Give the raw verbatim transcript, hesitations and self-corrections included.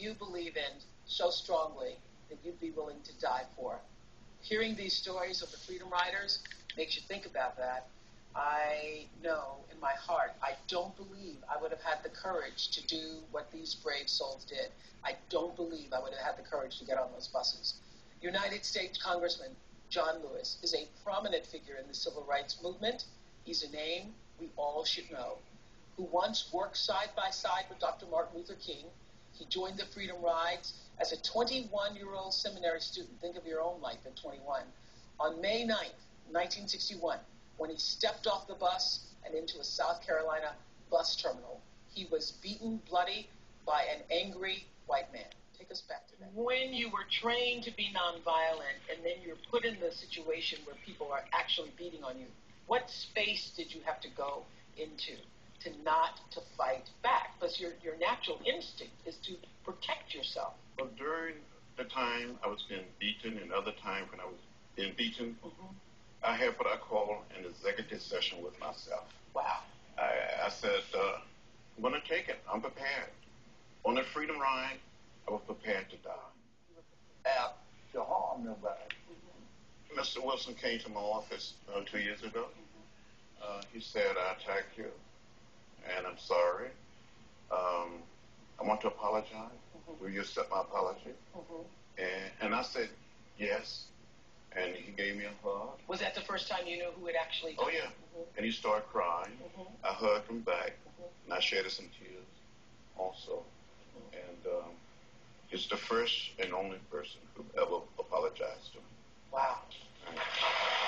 you believe in so strongly that you'd be willing to die for. Hearing these stories of the Freedom Riders makes you think about that. I know in my heart, I don't believe I would have had the courage to do what these brave souls did. I don't believe I would have had the courage to get on those buses. United States Congressman John Lewis is a prominent figure in the civil rights movement. He's a name we all should know, who once worked side by side with Doctor Martin Luther King. He joined the Freedom Rides as a twenty-one-year-old seminary student. Think of your own life at twenty-one. On May ninth, nineteen sixty-one, when he stepped off the bus and into a South Carolina bus terminal, he was beaten bloody by an angry white man. Take us back to that. When you were trained to be nonviolent and then you're put in the situation where people are actually beating on you, what space did you have to go into to not to fight back? Because your, your natural instinct is to protect yourself. Well, during the time I was being beaten and other times when I was being beaten, mm-hmm. I had what I call an executive session with myself. Wow. I, I said, uh, I'm going to take it. I'm prepared. On the Freedom Ride, I was prepared to die. Out to harm nobody. Mm-hmm. Mister Wilson came to my office uh, two years ago. Mm-hmm. Uh, he said, I attacked you, and I'm sorry. Um, I want to apologize. Mm-hmm. Will you accept my apology? Mm-hmm. And, and I said, yes. And he gave me a hug. Was that the first time you knew who had actually done Oh, yeah. Mm-hmm. And he started crying. Mm-hmm. I hugged him back, mm-hmm. and I shed some tears also. Mm-hmm. And um, he's the first and only person who ever apologized to me. Wow. Right.